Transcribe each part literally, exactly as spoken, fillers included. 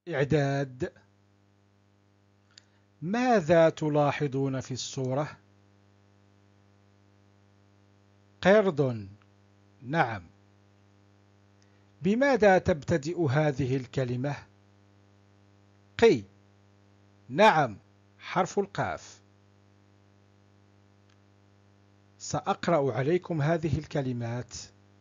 إعداد. ماذا تلاحظون في الصورة؟ قرد. نعم. بماذا تبتدئ هذه الكلمة؟ قي. نعم، حرف القاف. سأقرأ عليكم هذه الكلمات.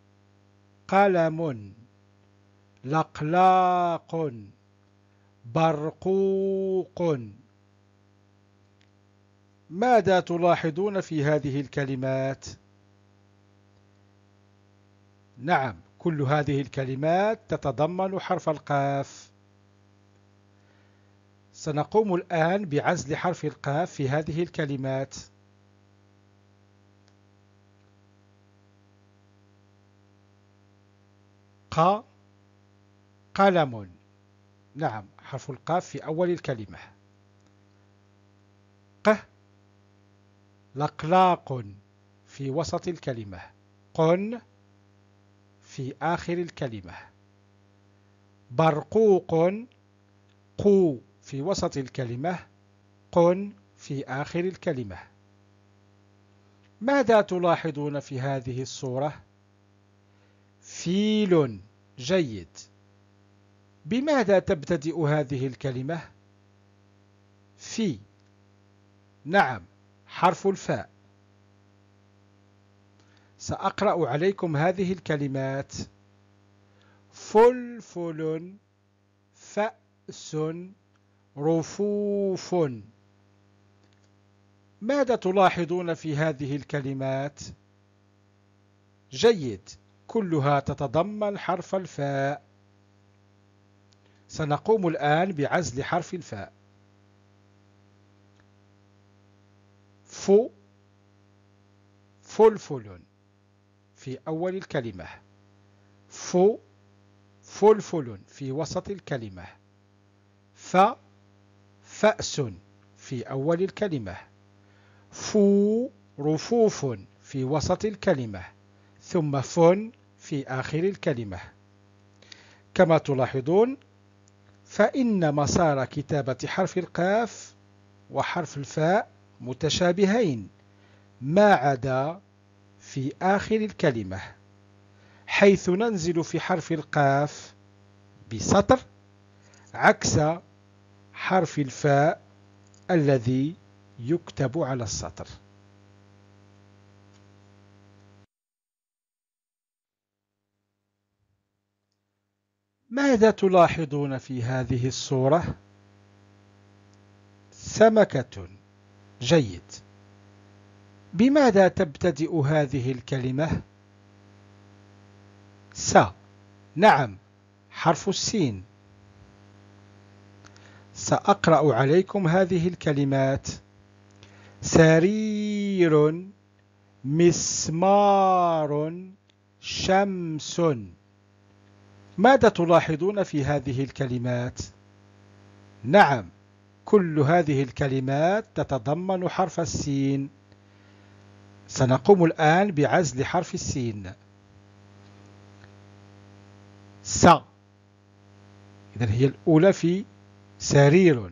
قلم، لقلاق، برقوق. ماذا تلاحظون في هذه الكلمات؟ نعم، كل هذه الكلمات تتضمن حرف القاف. سنقوم الآن بعزل حرف القاف في هذه الكلمات. ق، قلم. نعم، حرف القاف في أول الكلمة. ق، لقلاق في وسط الكلمة. قن في آخر الكلمة. برقوق، قو في وسط الكلمة. قن في آخر الكلمة. ماذا تلاحظون في هذه الصورة؟ فيل. جيد. بماذا تبتدئ هذه الكلمة؟ في. نعم، حرف الفاء. سأقرأ عليكم هذه الكلمات. فلفل، فأس، رفوف. ماذا تلاحظون في هذه الكلمات؟ جيد، كلها تتضمن حرف الفاء. سنقوم الآن بعزل حرف الفاء. ف، فلفل في أول الكلمة. ف، فلفل في وسط الكلمة. ف، فأس في أول الكلمة. فو، رفوف في وسط الكلمة. ثم فن في آخر الكلمة. كما تلاحظون فإن مسار كتابة حرف القاف وحرف الفاء متشابهين ما عدا في آخر الكلمة، حيث ننزل في حرف القاف بسطر عكس حرف الفاء الذي يكتب على السطر. ماذا تلاحظون في هذه الصورة؟ سمكة. جيد. بماذا تبتدئ هذه الكلمة؟ س. نعم، حرف السين. سأقرأ عليكم هذه الكلمات. سرير، مسمار، شمس. ماذا تلاحظون في هذه الكلمات؟ نعم، كل هذه الكلمات تتضمن حرف السين. سنقوم الآن بعزل حرف السين. س، إذن هي الأولى في سرير.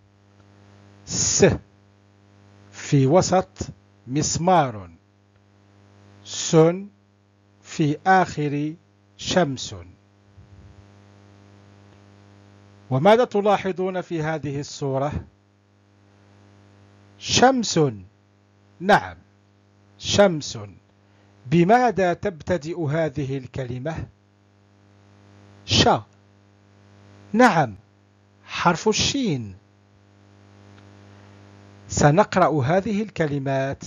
س في وسط مسمار. سن في آخر شمس. وماذا تلاحظون في هذه الصورة؟ شمس. نعم، شمس. بماذا تبتدئ هذه الكلمة؟ ش. نعم، حرف الشين. سنقرأ هذه الكلمات.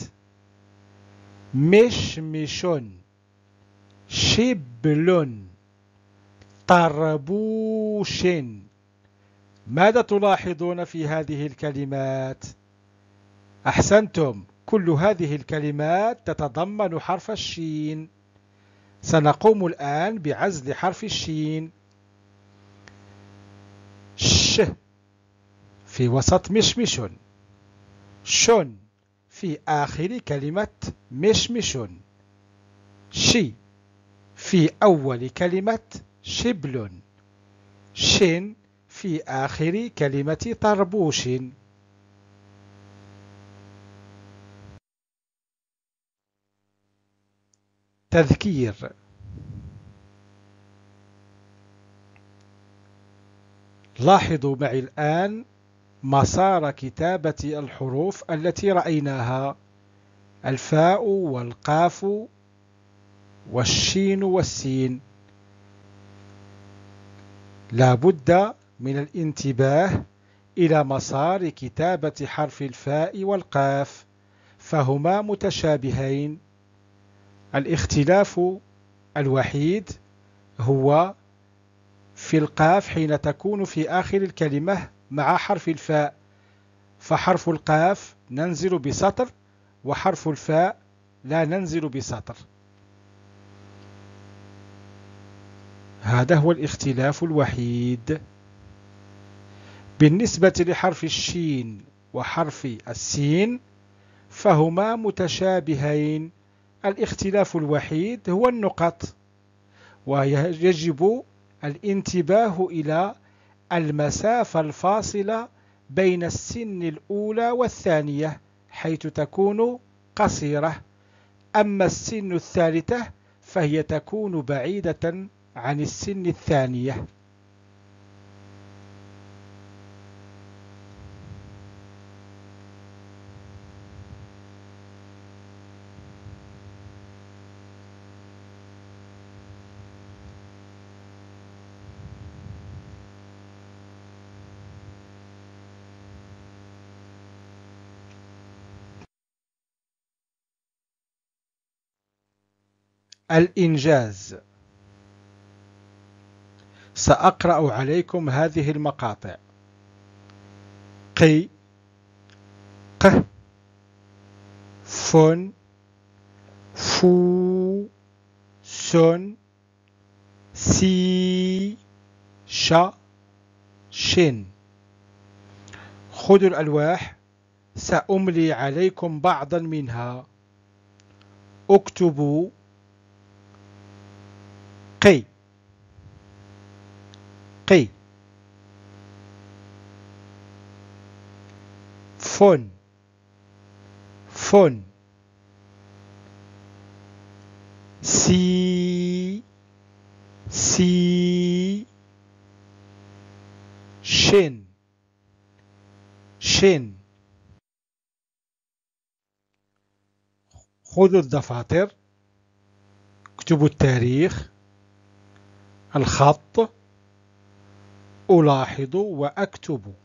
مشمش، شبل، طربوش. ماذا تلاحظون في هذه الكلمات؟ أحسنتم، كل هذه الكلمات تتضمن حرف الشين. سنقوم الآن بعزل حرف الشين. ش في وسط مشمش. شن في آخر كلمة مشمش. شي في أول كلمة شبل. شن في آخر كلمة طربوش. تذكير: لاحظوا معي الآن مسار كتابة الحروف التي رأيناها: الفاء والقاف والشين والسين. لا بد من الانتباه إلى مسار كتابة حرف الفاء والقاف، فهما متشابهين. الاختلاف الوحيد هو في القاف حين تكون في آخر الكلمة مع حرف الفاء، فحرف القاف ننزل بسطر وحرف الفاء لا ننزل بسطر. هذا هو الاختلاف الوحيد. بالنسبة لحرف الشين وحرف السين فهما متشابهين، الاختلاف الوحيد هو النقط، ويجب الانتباه إلى المسافة الفاصلة بين السن الأولى والثانية حيث تكون قصيرة، أما السن الثالثة فهي تكون بعيدة عن السن الثانية. الإنجاز. سأقرأ عليكم هذه المقاطع: قي، ق، فن، فو، سن، سي، ش، شن. خذوا الألواح، سأملي عليكم بعضا منها. اكتبوا: قي، قي، فن، فن، سي، سي، شن، شن. خذوا الدفاتر، اكتبوا التاريخ، الخط، ألاحظ وأكتب.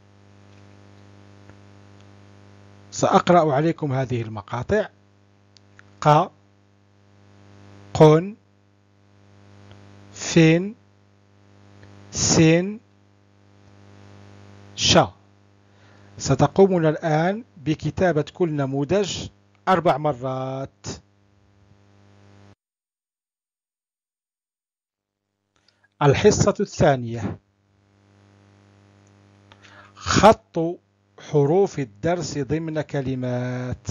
سأقرأ عليكم هذه المقاطع: ق، قن، فن، سن، ش. ستقومون الآن بكتابة كل نموذج أربع مرات. الحصة الثانية: خط حروف الدرس ضمن كلمات.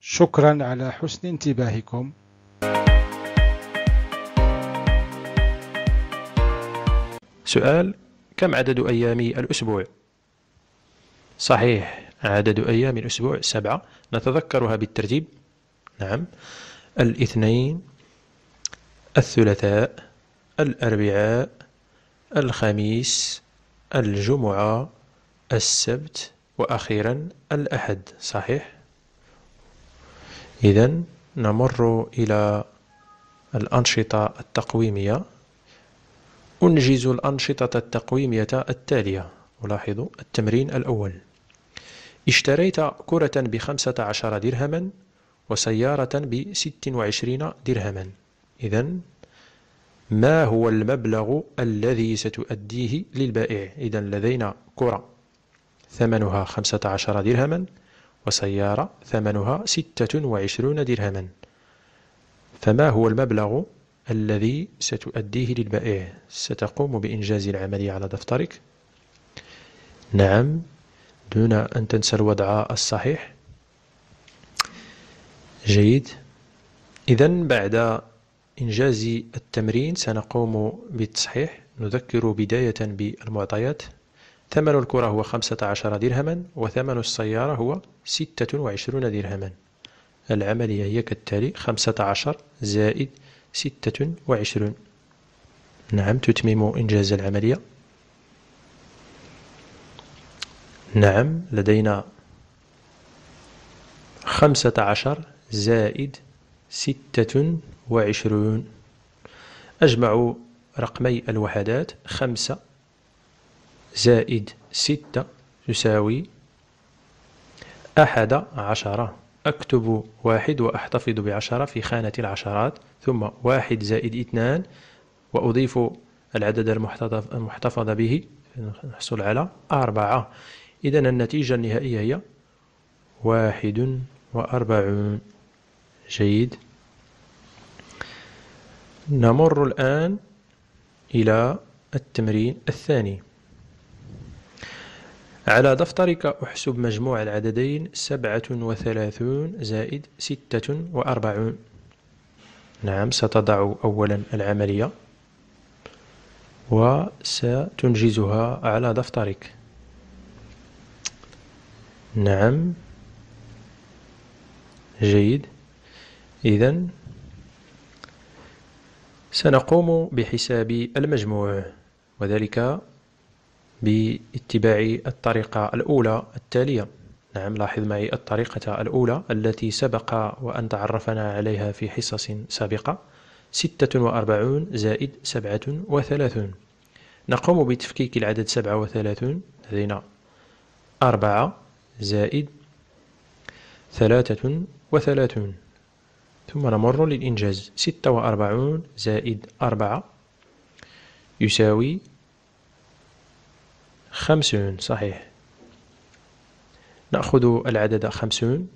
شكرا على حسن انتباهكم. سؤال: كم عدد أيام الأسبوع؟ صحيح، عدد أيام الأسبوع سبعة. نتذكرها بالترتيب. نعم: الاثنين، الثلاثاء، الأربعاء، الخميس، الجمعة، السبت، وأخيرا الأحد. صحيح. إذن نمر إلى الأنشطة التقويمية. أنجز الأنشطة التقويمية التالية. ولاحظوا التمرين الأول: اشتريت كرة بخمسة عشر درهما وسيارة بست وعشرين درهما. إذن ما هو المبلغ الذي ستؤديه للبائع؟ إذن لدينا كرة ثمنها خمسة عشر درهما وسيارة ثمنها ستة وعشرون درهما، فما هو المبلغ الذي ستؤديه للبائع؟ ستقوم بإنجاز العملية على دفترك. نعم، دون أن تنسى الوضع الصحيح. جيد. إذن بعد إنجاز التمرين سنقوم بالتصحيح. نذكر بداية بالمعطيات: ثمن الكرة هو خمسة عشر درهما وثمن السيارة هو ستة وعشرون درهما. العملية هي كالتالي: خمسة عشر زائد ستة وعشرون. نعم، تتمم إنجاز العملية. نعم، لدينا خمسة عشر زائد ستة وعشرون. أجمع رقمي الوحدات: خمسة زائد ستة تساوي أحد عشر. أكتب واحد وأحتفظ بعشرة في خانة العشرات، ثم واحد زائد اثنان وأضيف العدد المحتفظ به نحصل على أربعة. إذن النتيجة النهائية هي واحد وأربعون. جيد. نمر الآن إلى التمرين الثاني. على دفترك احسب مجموع العددين سبعة وثلاثون زائد ستة وأربعون. نعم، ستضع أولا العملية وستنجزها على دفترك. نعم، جيد. إذن سنقوم بحساب المجموع، وذلك باتباع الطريقة الأولى التالية. نعم، لاحظ معي الطريقة الأولى التي سبق وأن تعرفنا عليها في حصص سابقة: ستة وأربعون زائد سبعة وثلاثون. نقوم بتفكيك العدد سبعة وثلاثون. لدينا أربعة زائد ثلاثة وثلاثون، ثم نمر للإنجاز: ستة وأربعون زائد أربعة يساوي خمسون. صحيح. نأخذ العدد خمسون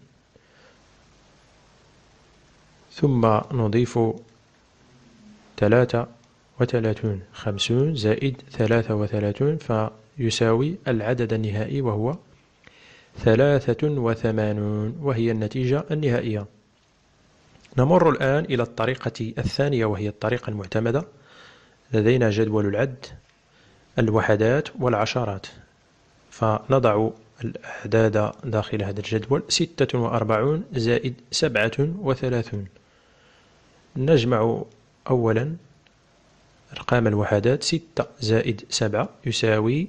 ثم نضيف ثلاثة وثلاثون. خمسون زائد ثلاثة وثلاثون فيساوي العدد النهائي وهو ثلاثة وثمانون، وهي النتيجة النهائية. نمر الآن إلى الطريقة الثانية وهي الطريقة المعتمدة. لدينا جدول العد، الوحدات والعشرات، فنضع الأعداد داخل هذا الجدول: ستة وأربعون زائد سبعة وثلاثون. نجمع أولا أرقام الوحدات: ستة زائد سبعة يساوي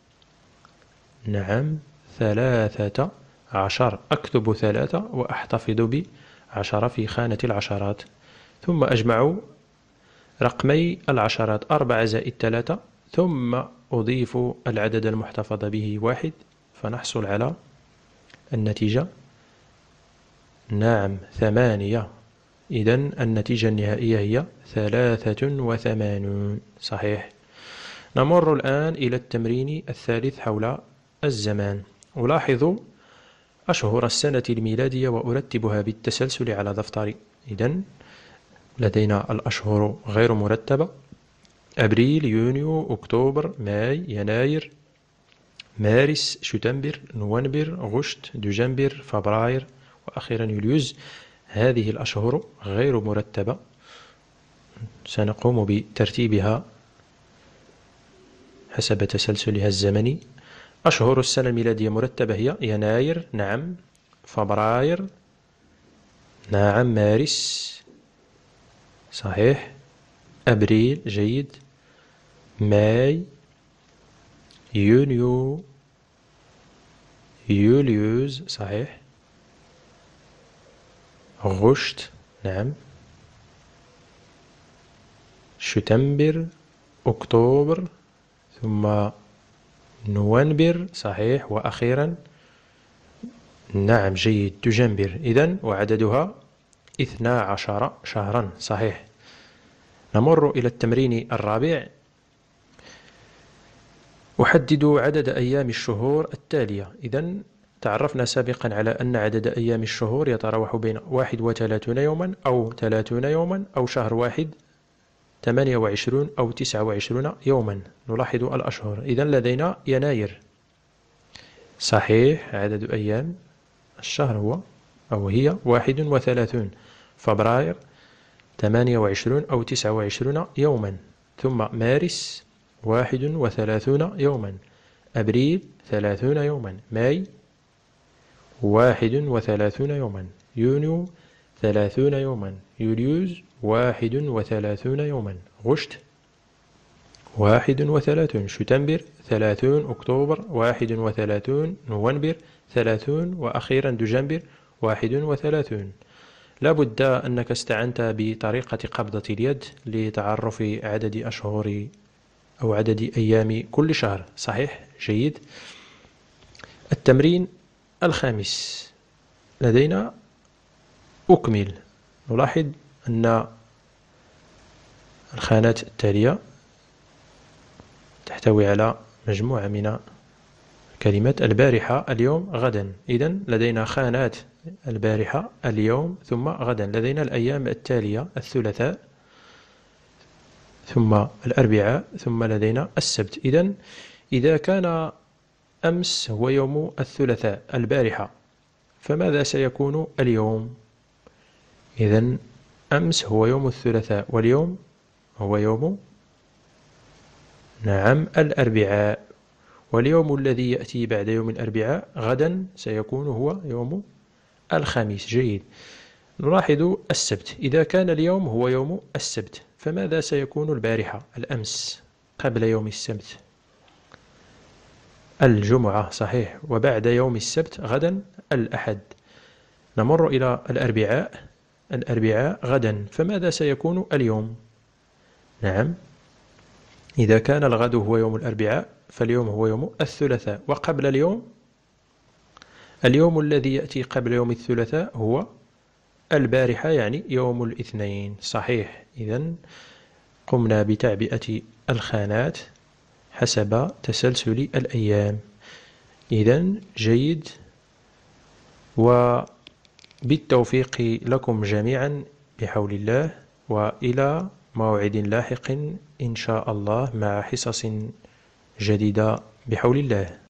نعم ثلاثة عشر. أكتب ثلاثة وأحتفظ بعشرة في خانة العشرات، ثم أجمع رقمي العشرات: أربعة زائد ثلاثة، ثم أضيف العدد المحتفظ به واحد، فنحصل على النتيجة نعم ثمانية. إذن النتيجة النهائية هي ثلاثة وثمانون. صحيح. نمر الآن إلى التمرين الثالث حول الزمان. ألاحظ أشهر السنة الميلادية وأرتبها بالتسلسل على دفتري. إذن لدينا الأشهر غير مرتبة: أبريل، يونيو، أكتوبر، ماي، يناير، مارس، شتنبر، نوفمبر، غشت، دجنبر، فبراير، وأخيرا يوليوز. هذه الأشهر غير مرتبة، سنقوم بترتيبها حسب تسلسلها الزمني. أشهر السنة الميلادية مرتبة هي يناير، نعم، فبراير، نعم، مارس، صحيح، أبريل، جيد، ماي، يونيو، يوليوز، صحيح، غشت، نعم، شتنبر، أكتوبر، ثم نوفمبر، صحيح، وأخيرا نعم، جيد، دجنبر. إذن وعددها اثنا عشر شهرا، صحيح. نمر إلى التمرين الرابع. أحدد عدد أيام الشهور التالية. إذن تعرفنا سابقا على أن عدد أيام الشهور يتراوح بين واحد وثلاثون يوما أو ثلاثون يوما أو شهر واحد ثمانية وعشرون أو تسعة وعشرون يوما. نلاحظ الأشهر. إذن لدينا يناير، صحيح، عدد أيام الشهر هو أو هي واحد وثلاثون. فبراير ثمانية وعشرون أو تسعة وعشرون يوما. ثم مارس واحد وثلاثون يوما. أبريل ثلاثون يوما. ماي واحد وثلاثون يوما. يونيو ثلاثون يوما. يوليوز واحد وثلاثون يوما. غشت واحد وثلاثون. شتنبر ثلاثون. أكتوبر واحد وثلاثون. نوفمبر ثلاثون. وأخيرا دجنبر واحد وثلاثون. لابد أنك استعنت بطريقة قبضة اليد لتعرف عدد أشهر أو عدد أيام كل شهر، صحيح، جيد. التمرين الخامس لدينا أكمل. نلاحظ أن الخانات التالية تحتوي على مجموعة من كلمات: البارحة، اليوم، غدا. إذن لدينا خانات: البارحة، اليوم، ثم غدا. لدينا الأيام التالية: الثلاثاء، ثم الأربعاء، ثم لدينا السبت. إذن إذا كان أمس هو يوم الثلاثاء البارحة، فماذا سيكون اليوم؟ إذن أمس هو يوم الثلاثاء واليوم هو يوم، نعم، الأربعاء. واليوم الذي يأتي بعد يوم الأربعاء غدا سيكون هو يوم الخميس. جيد. نلاحظ السبت. إذا كان اليوم هو يوم السبت، فماذا سيكون البارحة الأمس قبل يوم السبت؟ الجمعة، صحيح. وبعد يوم السبت غدا الأحد. نمر إلى الأربعاء. الأربعاء غدا، فماذا سيكون اليوم؟ نعم، إذا كان الغد هو يوم الأربعاء فاليوم هو يوم الثلاثاء. وقبل اليوم، اليوم الذي يأتي قبل يوم الثلاثاء هو البارحة، يعني يوم الاثنين، صحيح. إذن قمنا بتعبئة الخانات حسب تسلسل الأيام. إذن جيد، وبالتوفيق لكم جميعا بحول الله، وإلى موعد لاحق إن شاء الله مع حصص جديدة بحول الله.